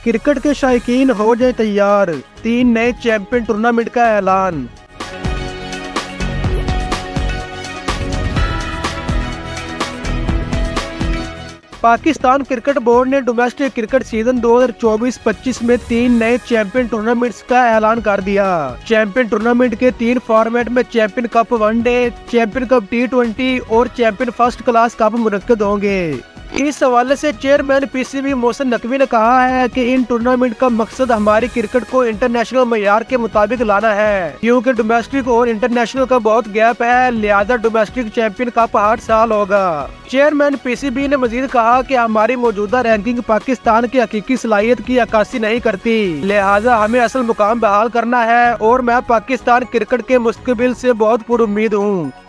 Cricket के शायकीन हो जाए तैयार, 3 नए चैंपियन टूर्नामेंट का ऐलान। पाकिस्तान क्रिकेट बोर्ड ने डोमेस्टिक क्रिकेट सीजन 2024-25 में 3 नए चैंपियन टूर्नामेंट्स का ऐलान कर दिया। चैंपियन टूर्नामेंट के 3 फॉर्मेट में champion cup one day, champion cup T20 और चैंपियन फर्स्ट क्लास कप मुनक्किद होंगे। इस हवाले से चेयरमैन PCB मोहसिन नकवी ने कहा है कि इन टूर्नामेंट का मकसद हमारी क्रिकेट को इंटरनेशनल मयार के मुताबिक लाना है, क्योंकि डोमेस्टिक और इंटरनेशनल का बहुत गैप है, लिहाजा डोमेस्टिक चैंपियन कप हर साल होगा। चेयरमैन PCB ने मजीद कहा कि हमारी मौजूदा रैंकिंग पाकिस्तान की हकीकी सलाहियत की अक्कासी नहीं करती, लिहाजा हमें असल मुकाम बहाल करना है और मैं पाकिस्तान क्रिकेट के मुस्तकबिल से बहुत पुरुम्मीद हूँ।